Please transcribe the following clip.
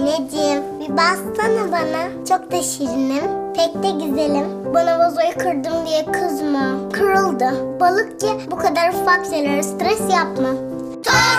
Anneciğim bir bassana bana. Çok da şirinim. Pek de güzelim. Bana vazoyu kırdım diye kızma. Kırıldı. Balık ki bu kadar ufak şeylere stres yapma.